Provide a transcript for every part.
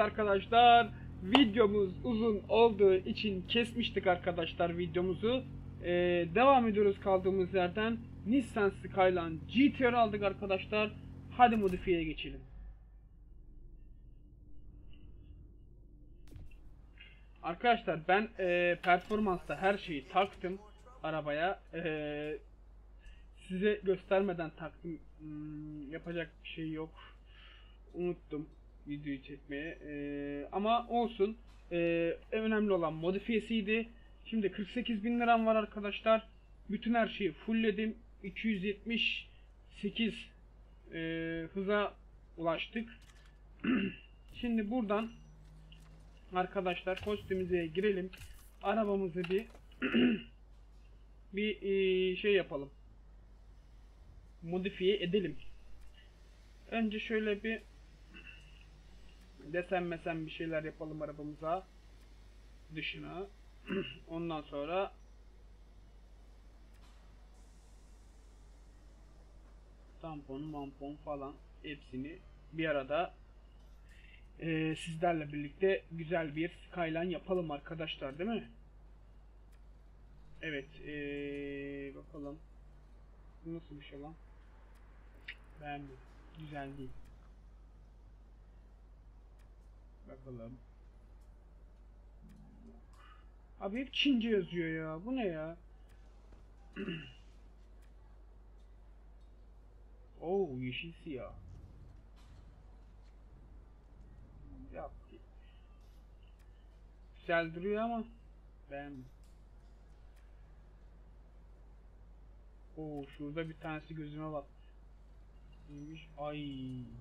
Evet arkadaşlar, videomuz uzun olduğu için kesmiştik arkadaşlar videomuzu. Devam ediyoruz kaldığımız yerden. Nissan Skyline GT-R aldık arkadaşlar. Hadi modifiyeye geçelim. Arkadaşlar ben performansta her şeyi taktım arabaya. Size göstermeden taktım. Yapacak bir şey yok. Unuttum videoyu çekmeye. Ama olsun. En önemli olan modifiyesiydi. Şimdi 48.000 liram var arkadaşlar. Bütün her şeyi fullledim. 278 hıza ulaştık. Şimdi buradan arkadaşlar kostümüze girelim. Arabamızı bir şey yapalım. Modifiye edelim. Önce şöyle bir desen bir şeyler yapalım arabamıza, dışına. Ondan sonra tampon, mampon falan hepsini bir arada sizlerle birlikte güzel bir Skyline yapalım arkadaşlar, değil mi? Evet, bakalım. Bu nasıl bir şey lan? Beğenmedim. Güzel değil. Bakalım. Abi hep Çince yazıyor ya. Bu ne ya? Oo, yeşil siyah. Ya, güzel duruyor ama beğenmedim. Oo, şurada bir tanesi gözüme bak. Neymiş? Ay.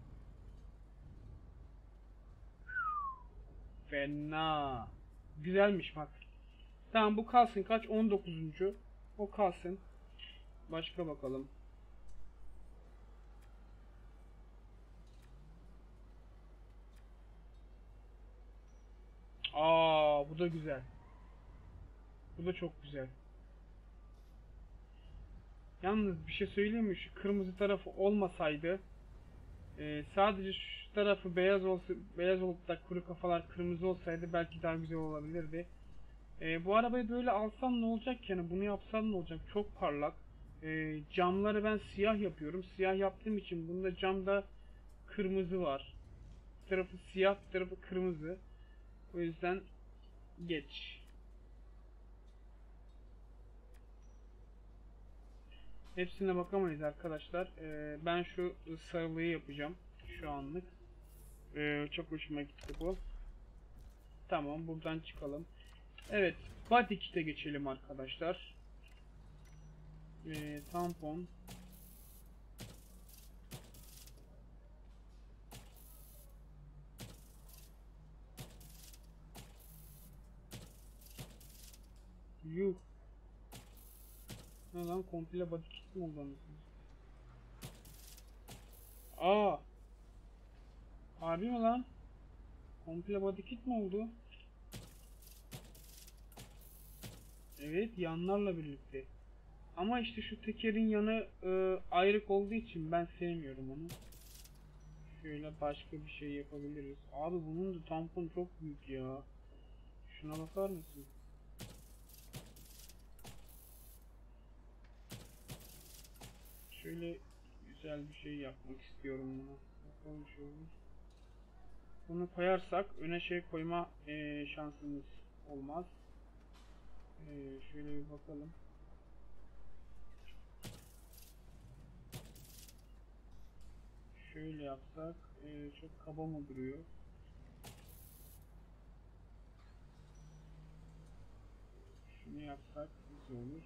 Fena. Güzelmiş bak. Tamam, bu kalsın. Kaç? 19. O kalsın. Başka bakalım. Aa, bu da güzel. Bu da çok güzel. Yalnız bir şey söyleyeyim mi? Şu kırmızı tarafı olmasaydı, sadece şu tarafı beyaz olsa, beyaz olup da kuru kafalar kırmızı olsaydı belki daha güzel olabilirdi. Bu arabayı böyle alsam ne olacak yani? Bunu yapsam ne olacak? Çok parlak. Camları ben siyah yapıyorum. Siyah yaptığım için bunda camda kırmızı var. Bir tarafı siyah, bir tarafı kırmızı. O yüzden geç. Hepsine bakamayız arkadaşlar. Ben şu sarılıyı yapacağım şu anlık. Çok hoşuma gitti bu. Tamam, buradan çıkalım. Evet, body kit'e geçelim arkadaşlar. Tampon. Yuh. Ne lan, komple body kit mi oldu anasını? Aa. Harbi mi lan? Komple body kit mi oldu? Evet, yanlarla birlikte. Ama işte şu tekerin yanı ayrık olduğu için ben sevmiyorum onu. Şöyle başka bir şey yapabiliriz. Abi bunun da tampon çok büyük ya. Şuna bakar mısın? Şöyle güzel bir şey yapmak istiyorum buna. Bakalım şöyle. Bunu koyarsak öne şey koyma şansımız olmaz. Şöyle bir bakalım. Şöyle yapsak çok kaba mı duruyor? Şunu yapsak güzel olur.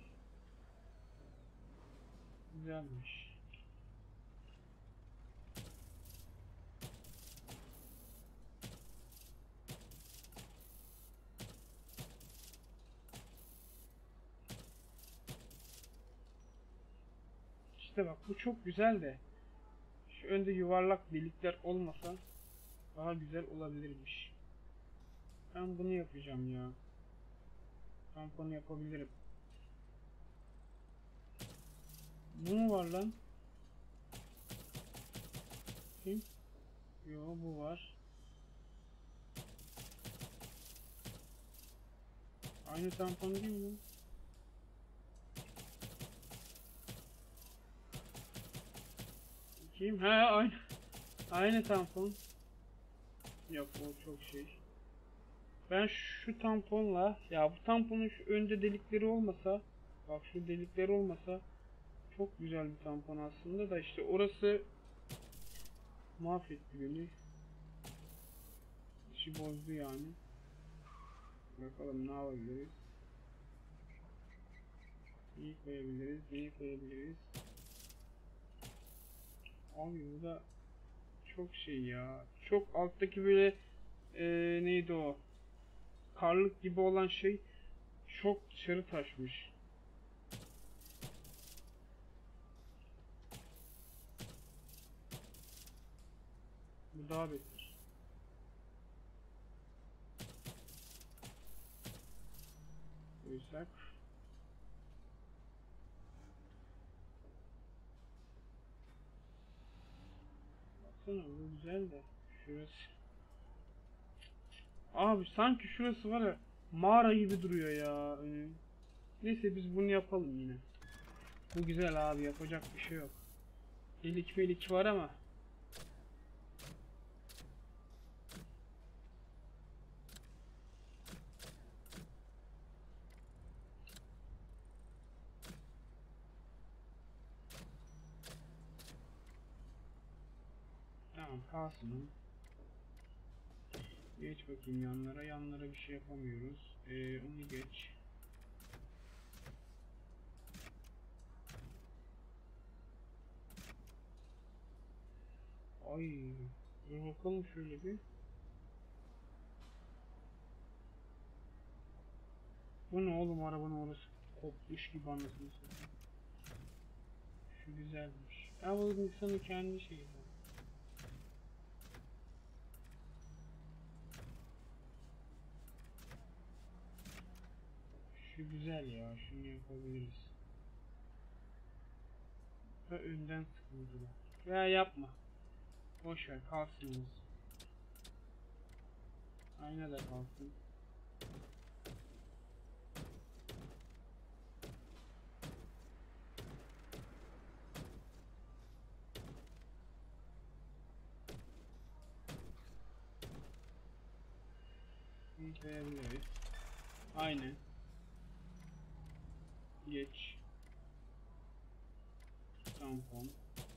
Güzelmiş. İşte bak, bu çok güzel de şu önde yuvarlak delikler olmasa daha güzel olabilirmiş. Ben bunu yapacağım ya. Tamponu yapabilirim. Bu mu var lan? Kim? Yo, bu var. Aynı tampon değil mi? Kim? He, aynı. Aynı tampon. Yok, o çok şey. Ben şu tamponla, ya bu tamponun şu önde delikleri olmasa, bak şu delikleri olmasa çok güzel bir tampon aslında da işte orası mahvetti beni. İşi bozdu yani. Bakalım ne yapabiliriz. İyi koyabiliriz, iyi koyabiliriz. Abi bu da çok şey ya. Çok alttaki böyle neydi o? Karlık gibi olan şey çok dışarı taşmış. Bu daha beter. Koysak. Baksana bu güzel de. Şurası. Abi sanki şurası var ya, mağara gibi duruyor ya önü. Neyse biz bunu yapalım yine. Bu güzel abi, yapacak bir şey yok. Delik melik var ama. Tamam kalsın. Geç bakayım yanlara. Yanlara bir şey yapamıyoruz. Onu geç. Ay. Dur bakalım şöyle bir. Bu ne oğlum, arabanın orası kopmuş gibi anasını satayım. Şu güzelmiş. Ya bu insanın kendi şeyi. Şu güzel ya. Şunu yapabiliriz. Ve önden sıkıldılar. Ya yapma. Boş ver kalsın. Ayna da kalsın. Koyabiliriz. Aynen. Geç. Tampon.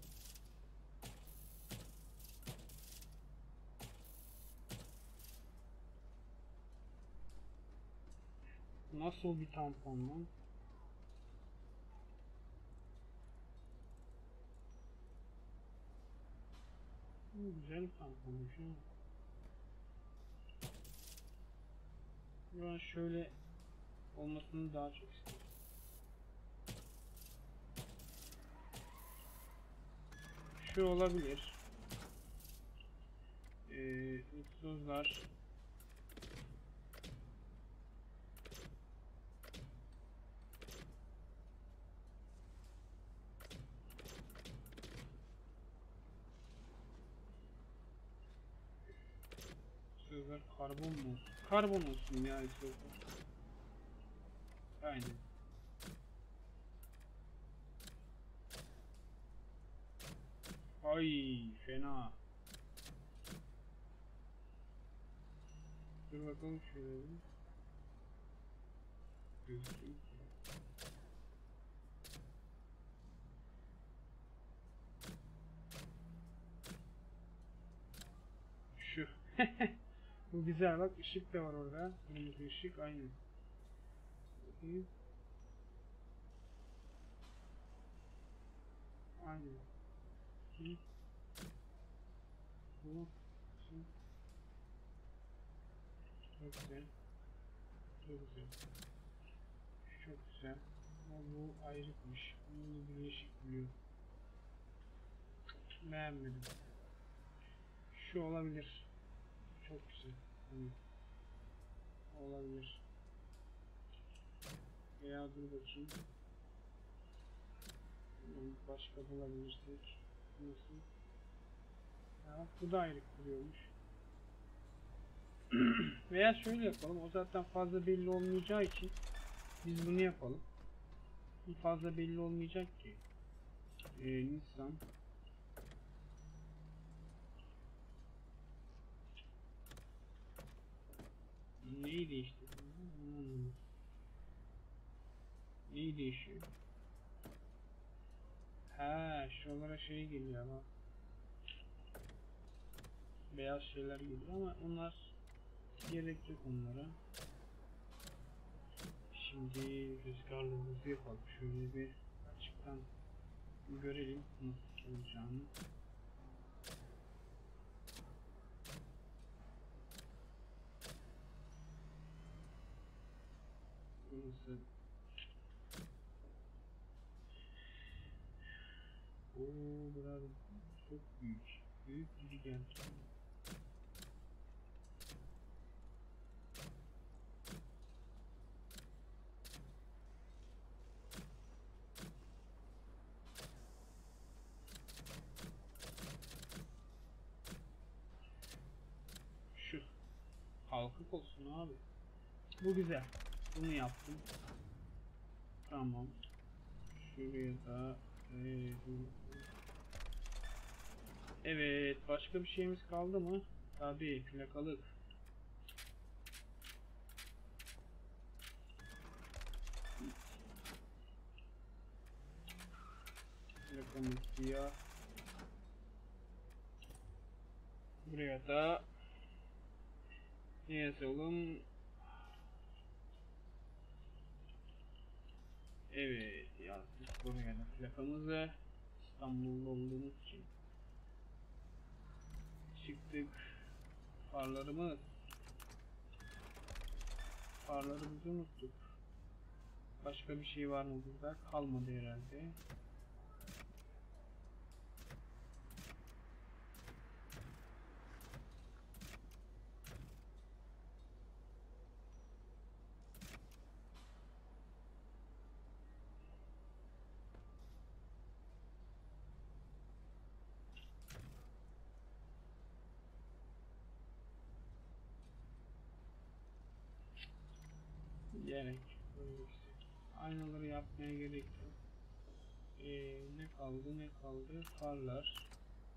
Nasıl bir tampon lan? Güzel bir tamponmuş ha. Ben şöyle olmasını daha çok istiyorum. Şu olabilir. Egzozlar. Egzozlar karbon mu olsun? Karbon olsun ya egzozlar. Aynen. Ay fena. Dur bakalım şöyle bir. Gözüküyor. Şu. Bu güzel bak, ışık da var orada. Kırmızı ışık aynı. Bakayım. Aynı. Hı. Bu. Şu. Çok güzel. Çok güzel. Şu çok güzel. Ama bu ayrıkmış. Bunu birleşik buluyor. Beğenmedim. Şu olabilir. Çok güzel. Hani olabilir. Veya dur bakayım. Başka bulabilirsek. Nasıl? Ya bu da ayrık buluyormuş. Veya şöyle yapalım. O zaten fazla belli olmayacağı için biz bunu yapalım. Fazla belli olmayacak ki. Nissan neyi değiştirdi? Neyi değişiyor? Ha, şuralara şey geliyor ama beyaz şeyler geliyor ama onlar gerek yok onlara. Şimdi rüzgarlığımızı yapalım. Şöyle bir açıktan görelim nasıl olacağını. Burası. Ooo, biraz çok büyük. Büyük gibi geldi. Şu kalkık olsun abi. Bu güzel. Bunu yaptım. Tamam. Şuraya da evet, başka bir şeyimiz kaldı mı? Tabii, plakalık. Plakamız siyah. Buraya da ne yazalım? Evet, yazdık buraya da plakamızı. İstanbul'da olduğumuz için çıktık. Farlarımızı unuttuk. Başka bir şey var mı burada? Kalmadı herhalde. Gerek. Aynaları yapmaya gerek yok. Ne kaldı? Farlar.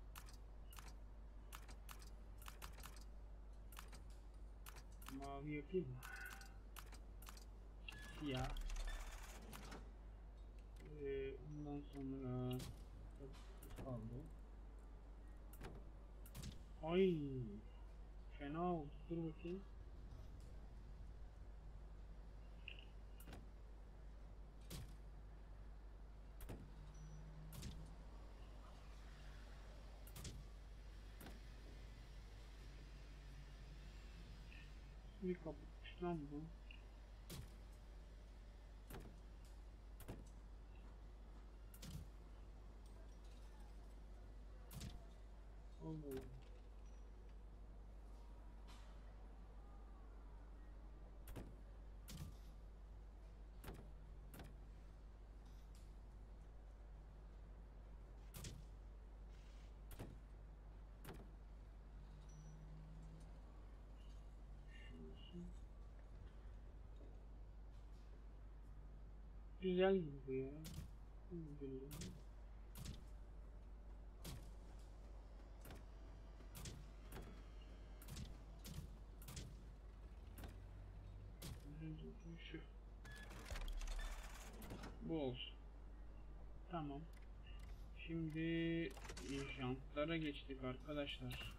Mavi yapayım mı? Siyah. Ondan sonra kaldı. Ay, fena oldu. Dur bakayım. Bir kapatmış lan bu. Allah. Güzel gibi bu ya. Şu. Bu olsun. Tamam. Şimdi jantlara geçtik arkadaşlar.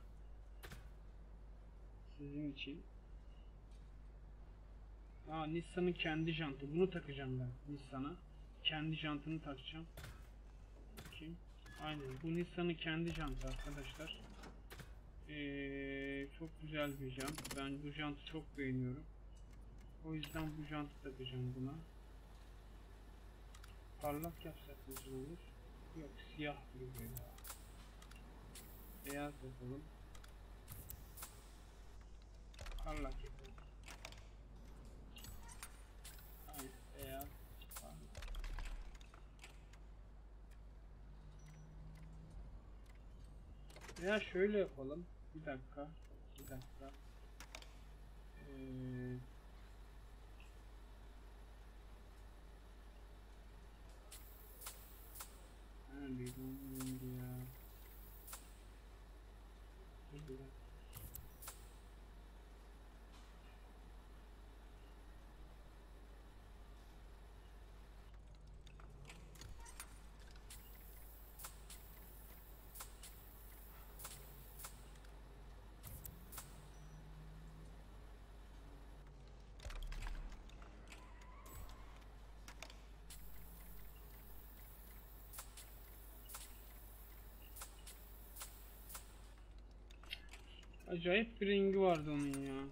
Sizin için. Nissan'ın kendi jantı. Bunu takacağım ben Nissan'a. Kendi jantını takacağım. Bakayım. Aynen. Bu Nissan'ın kendi jantı arkadaşlar. Çok güzel bir jant. Ben bu jantı çok beğeniyorum. O yüzden bu jantı takacağım buna. Parlak yapsak nasıl olur? Yok, siyah gibi ya. Beyaz yapalım. Parlak yapalım. Aynen, beyaz. Parlak. Veya şöyle yapalım. Bir dakika. Acayip bir rengi vardı onun ya.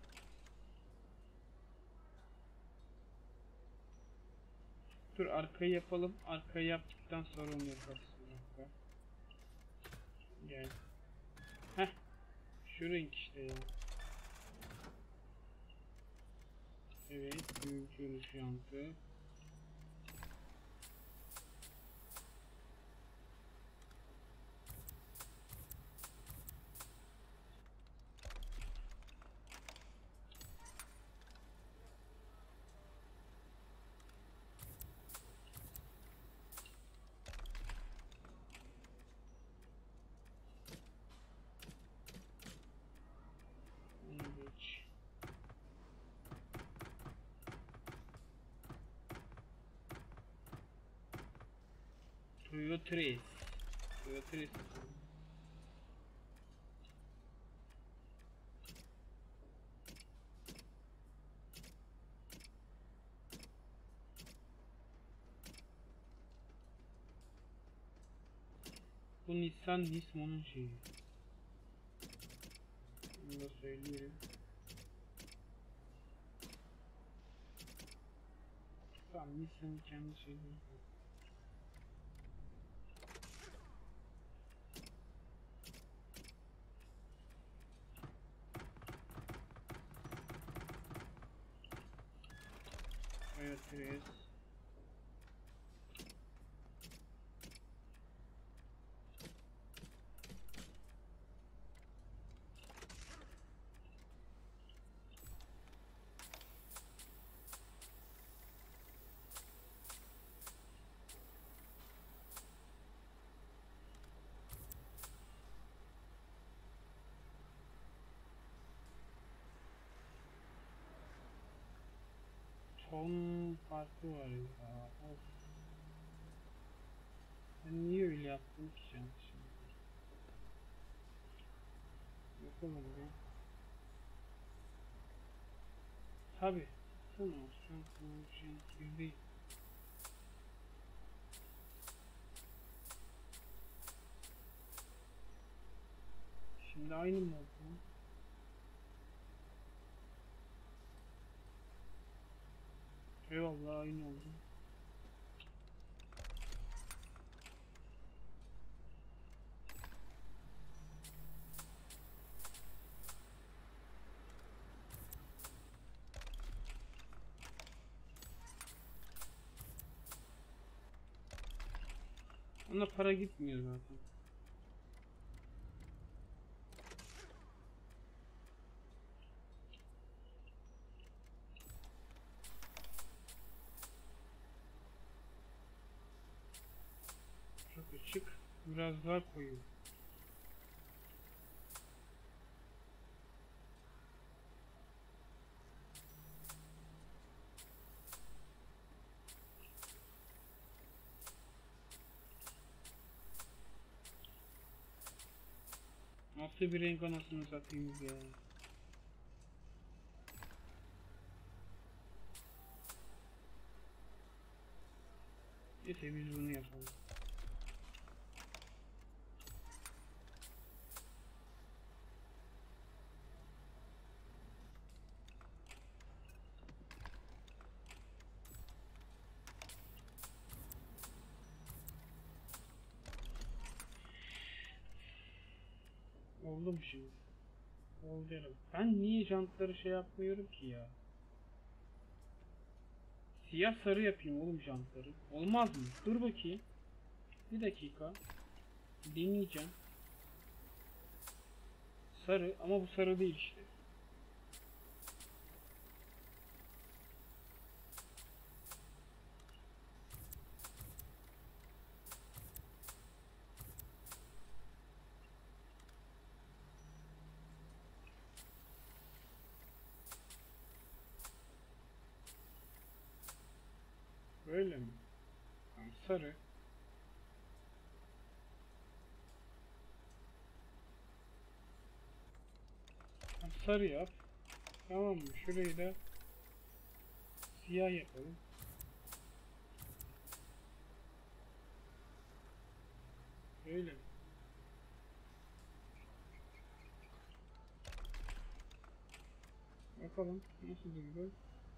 Dur arkayı yapalım. Arkayı yaptıktan sonra onu yaparız. Bir dakika. Gel. Heh. Şu renk işte ya. Evet. Büyütüyoruz jantı. Onu geç. Toyota Race. Toyota Race. Bu Nissan Nismo'nun şeyi. Bunu da söyleyeyim. Tamam, Nissan'ın kendi şeyi. Toyota Race. Ton farkı var ya. Of. Ben niye öyle yaptım ki şimdi? Yapalım ya. Tabi. Tamam. Şu an konuşan değil. Şimdi aynı mı oldu? Eyvallah, aynı oldu. Ona para gitmiyor zaten. Çok açık. Biraz daha koyu. Nasıl bir renk anasını satayım ya. Neyse biz bunu yapalım. Oldu mu şimdi? Oldu herhalde. Ben niye jantları şey yapmıyorum ki ya? Siyah sarı yapayım oğlum jantları. Olmaz mı? Dur bakayım. Bir dakika. Deneyeceğim. Sarı ama bu sarı değil işte. Öyle mi? Tamam, sarı. Tamam, sarı yap. Tamam mı? Şurayı da siyah yapalım. Öyle mi? Bakalım nasıl durdu.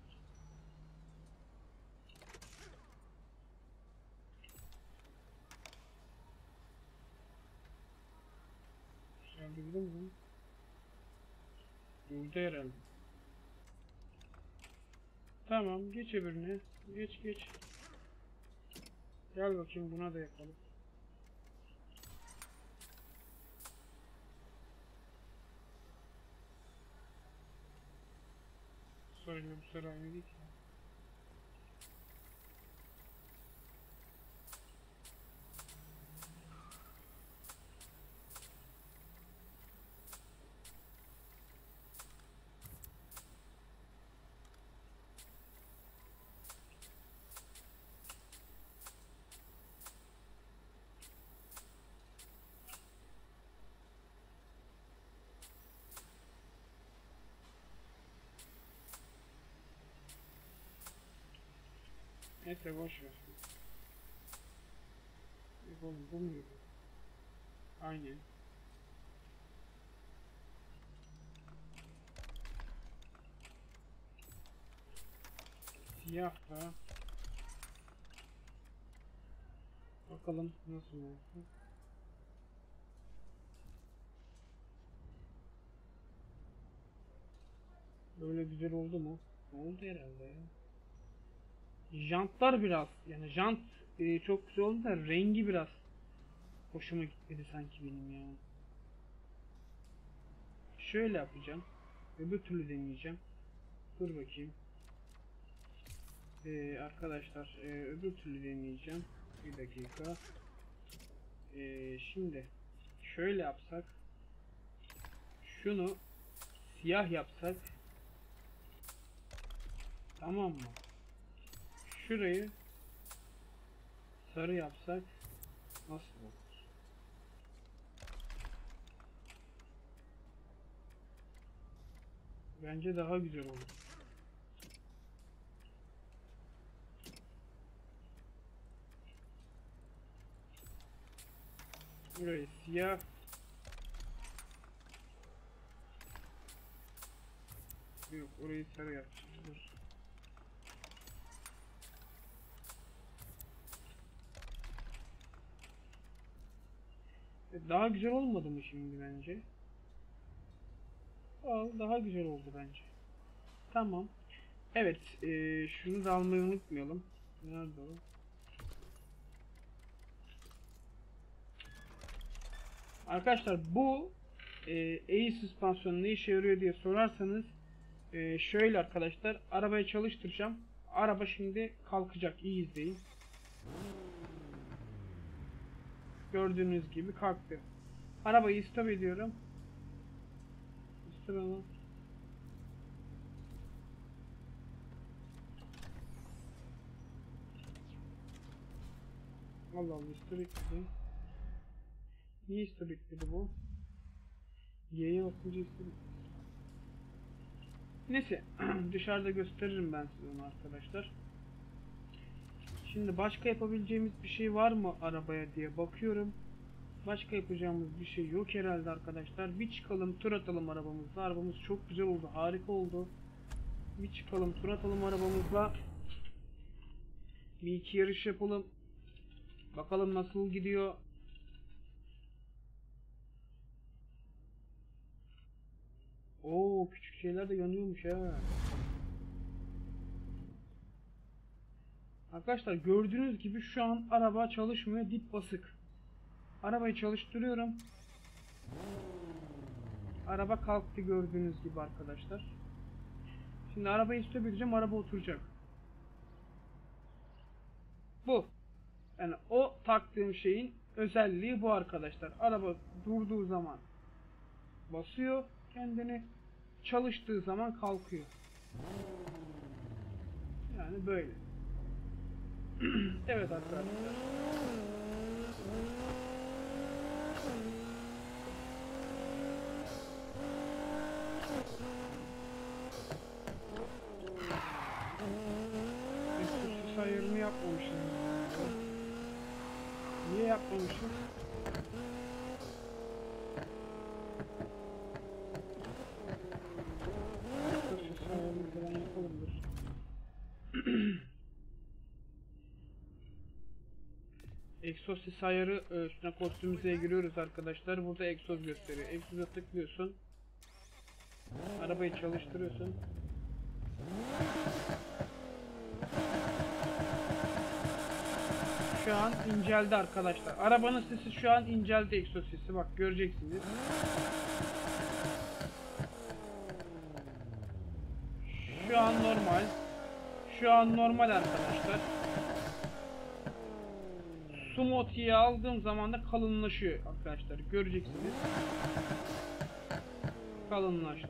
Durdu mu? Durdu herhalde. Tamam, geç öbürüne. Geç. Gel bakayım, buna da yapalım. Söyle, bu sıra aynı değil ki. Neyse, boş ver. Oğlum, bu muydu? Aynen. Siyah da. Bakalım nasıl oldu. Böyle güzel oldu mu? Oldu herhalde ya. Jantlar biraz, yani jant çok güzel oldu da rengi biraz hoşuma gitmedi sanki benim ya. Şöyle yapacağım. Öbür türlü deneyeceğim. Dur bakayım. Arkadaşlar, öbür türlü deneyeceğim. Bir dakika. Şimdi şöyle yapsak. Şunu siyah yapsak. Tamam mı? Şurayı sarı yapsak nasıl olur? Bence daha güzel olur. Burayı siyah. Yok, orayı sarı yapacağım. Dur. Daha güzel olmadı mı şimdi bence? Daha güzel oldu bence. Tamam. Evet, şunu da almayı unutmayalım. Nerede o? Arkadaşlar, bu eğri süspansiyon ne işe yarıyor diye sorarsanız şöyle arkadaşlar, arabayı çalıştıracağım. Araba şimdi kalkacak. İyi izleyin. Gördüğünüz gibi kalktı. Arabayı stop ediyorum. Stop ama. Allah Allah, stop etti. Niye stop etti bu? Y'ye basınca stop etti. Neyse, dışarıda gösteririm ben size onu arkadaşlar. Şimdi başka yapabileceğimiz bir şey var mı arabaya diye bakıyorum. Başka yapacağımız bir şey yok herhalde arkadaşlar. Bir çıkalım, tur atalım arabamızla. Arabamız çok güzel oldu, harika oldu. Bir çıkalım, tur atalım arabamızla. Bir iki yarış yapalım. Bakalım nasıl gidiyor. Oo, küçük şeyler de yanıyormuş ha. Arkadaşlar, gördüğünüz gibi şu an araba çalışmıyor, dip basık. Arabayı çalıştırıyorum. Araba kalktı gördüğünüz gibi arkadaşlar. Şimdi arabayı stop edeceğim, araba oturacak. Bu. Yani o taktığım şeyin özelliği bu arkadaşlar. Araba durduğu zaman basıyor kendini, çalıştığı zaman kalkıyor. Yani böyle. Evet arkadaşlar. Sus ayarını yapmamışım. Niye yapmamışım? Egzoz ses ayarı üstüne kostümümüze giriyoruz arkadaşlar. Burada egzoz gösteriyor. Egzoza tıklıyorsun. Arabayı çalıştırıyorsun. Şu an inceldi arkadaşlar. Arabanın sesi şu an inceldi, egzoz sesi. Bak göreceksiniz. Şu an normal. Şu an normal arkadaşlar. Smoothie'yi aldığım zaman da kalınlaşıyor arkadaşlar. Göreceksiniz. Kalınlaştı.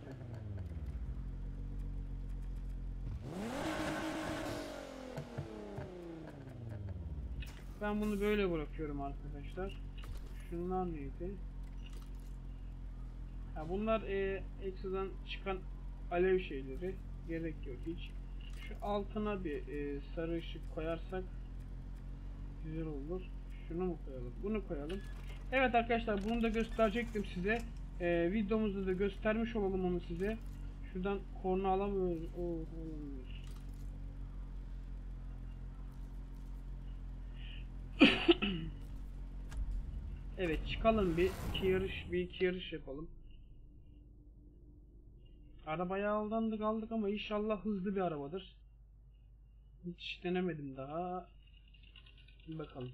Ben bunu böyle bırakıyorum arkadaşlar. Şunlar neydi? Ha, bunlar ekstradan çıkan alev şeyleri. Gerek yok hiç. Şu altına bir sarı ışık koyarsak güzel olur. Şunu mu koyalım? Bunu koyalım. Evet arkadaşlar, bunu da gösterecektim size. Videomuzda da göstermiş olalım onu size. Şuradan korna alamıyoruz. Alamıyoruz. Evet, çıkalım bir iki yarış yapalım. Arabaya aldık ama inşallah hızlı bir arabadır. Hiç denemedim daha. Bakalım.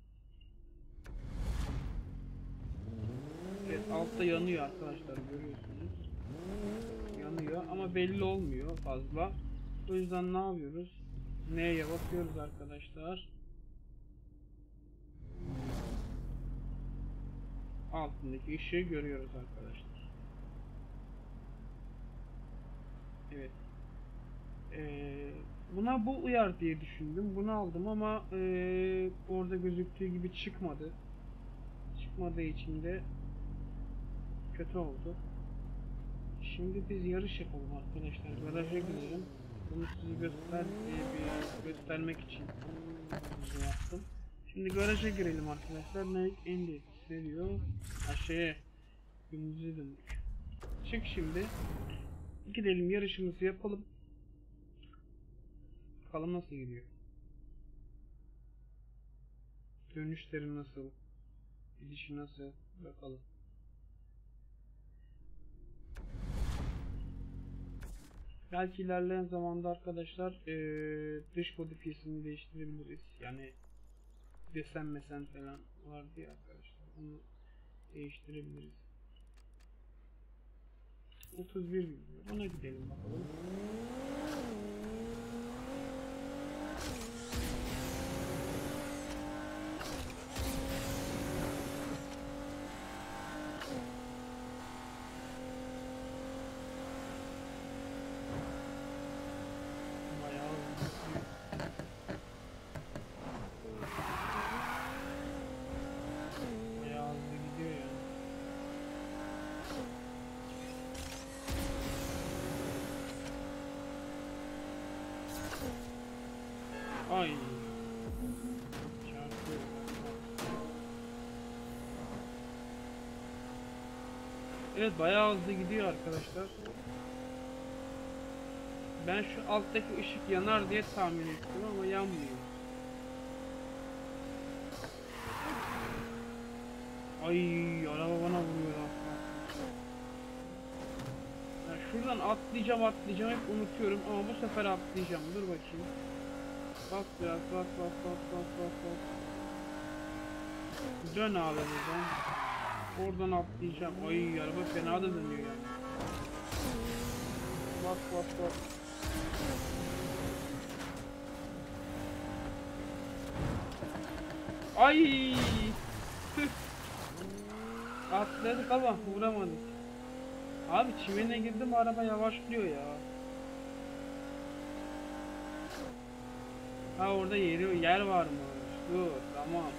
Evet, altta yanıyor arkadaşlar, görüyorsunuz. Yanıyor ama belli olmuyor fazla. O yüzden ne yapıyoruz? N'ye basıyoruz arkadaşlar. Altındaki ışığı görüyoruz arkadaşlar. Evet. Buna bu uyar diye düşündüm. Bunu aldım ama orada gözüktüğü gibi çıkmadı. Çıkmadığı için de kötü oldu. Şimdi biz yarış yapalım arkadaşlar. Garaja gidelim. Bunu size göstermek için yaptım. Şimdi garaja girelim arkadaşlar. Nike Endi diyor. Aşağıya gündüze döndük. Çık şimdi. Gidelim yarışımızı yapalım. Bakalım nasıl gidiyor. Dönüşleri nasıl? Gidişi nasıl? Bakalım. Belki ilerleyen zamanda arkadaşlar dış modifiyesini değiştirebiliriz. Yani desen mesen falan vardı ya arkadaşlar. Onu değiştirebiliriz. 31 bin. Ona gidelim bakalım. Ay. Çarpıyor. Evet, bayağı hızlı gidiyor arkadaşlar. Ben şu alttaki ışık yanar diye tahmin ettim ama yanmıyor. Ay, araba bana vuruyor aslında. Yani şuradan atlayacağım hep unutuyorum ama bu sefer atlayacağım. Dur bakayım. Bas biraz, bas. Dön abi buradan. Oradan atlayacağım. Ay, araba fena da dönüyor yani. Bas. Ay! Atladık ama vuramadık. Abi çimene girdim, araba yavaşlıyor ya. Ha, orada yer var mı? Dur, tamam.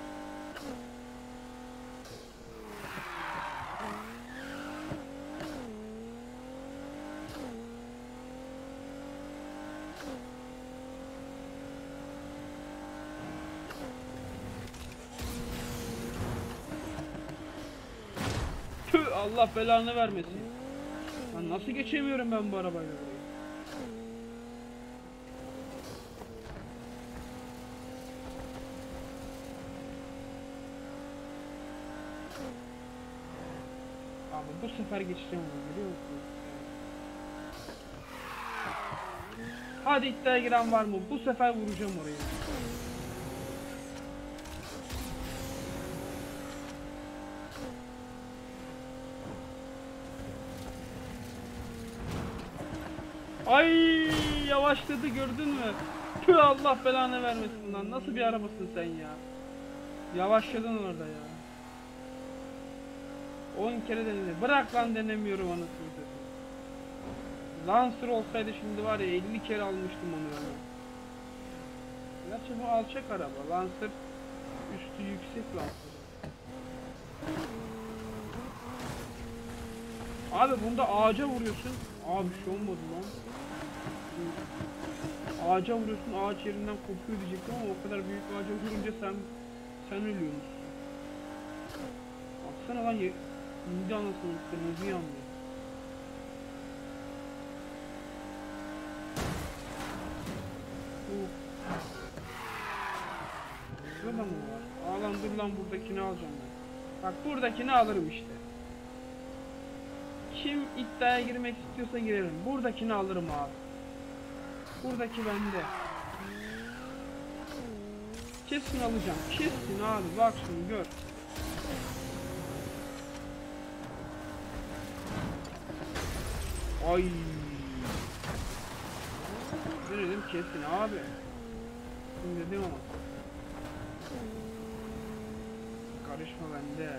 Tüh, Allah belanı vermesin. Lan nasıl geçemiyorum ben bu arabayla burayı? Abi bu sefer geçeceğim onu, görüyor musunuz? Hadi iddiaya giren var mı? Bu sefer vuracağım orayı. Ay yavaşladı, gördün mü? Tüh, Allah belanı vermesin lan. Nasıl bir arabasın sen ya? Yavaşladın orada ya. 10 kere denedi. Bırak lan, denemiyorum anasını satayım. Lancer olsaydı şimdi var ya 50 kere almıştım onu ben. Gerçi bu alçak araba. Lancer üstü yüksek Lancer. Abi bunda ağaca vuruyorsun. Abi bir şey olmadı lan. Ağaca vuruyorsun, ağaç yerinden kopuyor diyecektim ama o kadar büyük ağaca vurunca sen ölüyorsun. Baksana lan, indi anasını, kırmızı yandı. Şurada mı var? Ağlan, dur lan, buradakini alacağım ben. Bak buradakini alırım işte. Kim iddiaya girmek istiyorsa girelim. Buradakini alırım abi. Buradaki bende. Kesin alacağım. Kesin abi, bak şimdi gör. Ay. Dedim kesin abi. Şimdi dedim ama. Karışma bende.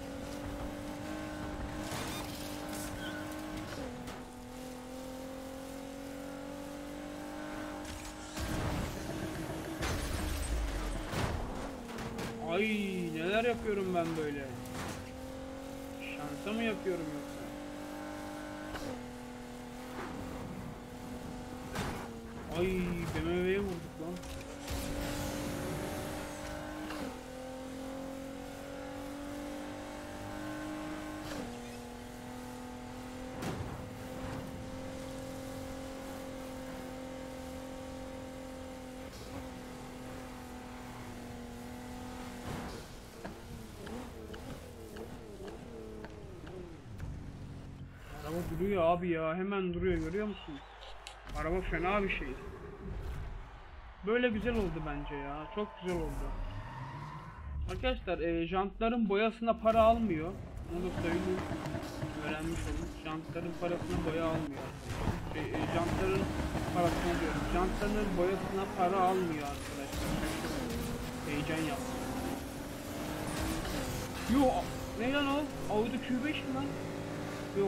Ay neler yapıyorum ben böyle. Şansa mı yapıyorum yoksa? Ay BMW'ye vurduk lan. Araba duruyor abi ya, hemen duruyor, görüyor musun? Araba fena bir şey. Böyle güzel oldu bence ya, çok güzel oldu. Arkadaşlar jantların boyasına para almıyor. Onu da söyleyeyim, öğrenmiş olun. Jantların parasına boya almıyor. Jantların parasına diyorum. Jantların boyasına para almıyor arkadaşlar. Heyecan yaptım. Yo, ne lan o? Audi Q5 mi lan? Yok.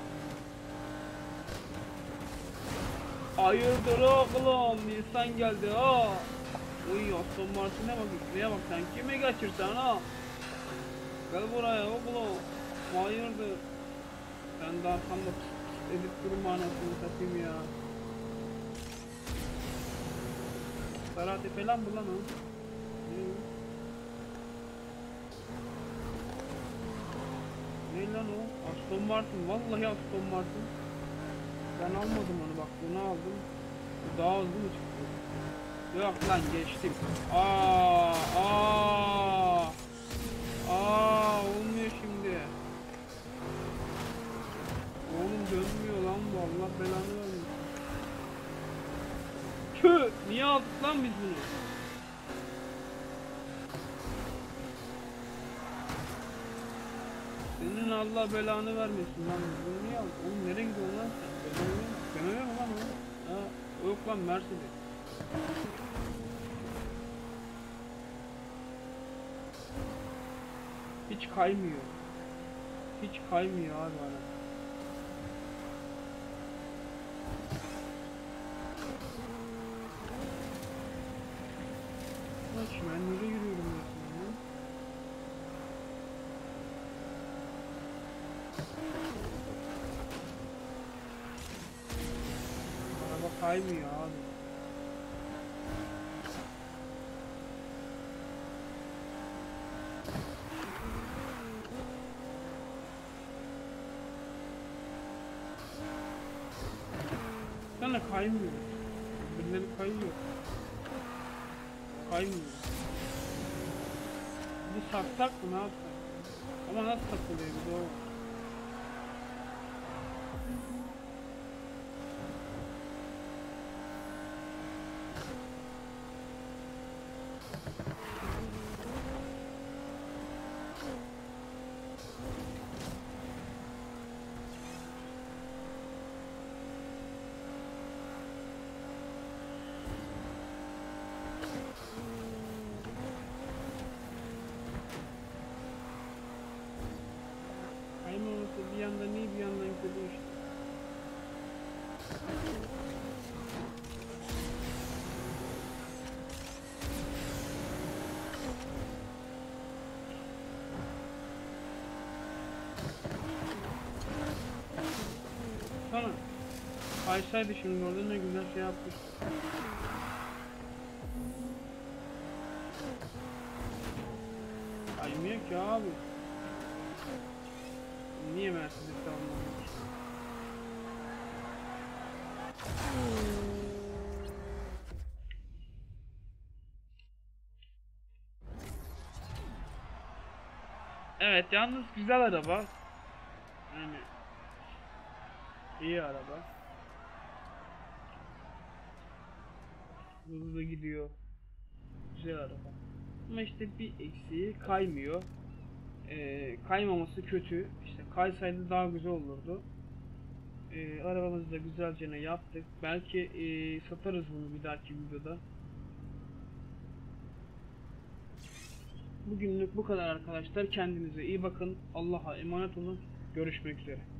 Hayırdır oğlum, Nisan geldi ha. Uy, Aston Martin'e bak, üstüne bak, sen kime kaçırsan ha? Gel buraya oğlum. Hayırdır? Sen daha tam da edip durma anasını satayım ya. Sarati falan mı lan o? Ne lan o? Aston Martin, vallahi Aston Martin. Ben almadım onu, bak bunu aldım. Bu daha hızlı mı çıktı? Yok lan, geçtim. Olmuyor şimdi. Oğlum dönmüyor lan bu, Allah belanı versin. Tüh, niye aldık lan biz bunu? Senin Allah belanı vermesin lan, bunu niye aldın? Oğlum nereye gidiyorsun lan sen? BMW mi lan o? Ha, o yok lan, Mercedes. Hiç kaymıyor. Hiç kaymıyor abi araba. Bak ben nereye yürüyorum ya? Araba kaymıyor abi. Sana kaymıyor. Birileri kayıyor. Kaymıyor. Bir saksak mı, ne yapsak? Ama nasıl takılıyor bir de o? kaysaydı şimdi orada ne güzel şey yaptık. Kaymıyor ki abi. Niye Mercedes'i almamış? Evet, yalnız güzel araba. Yani iyi araba. Hızlı gidiyor. Güzel araba. Ama işte bir eksiği kaymıyor. Kaymaması kötü. İşte kaysaydı daha güzel olurdu. Arabamızı da güzelce yaptık. Belki satarız bunu bir dahaki videoda. Bugünlük bu kadar arkadaşlar. Kendinize iyi bakın. Allah'a emanet olun. Görüşmek üzere.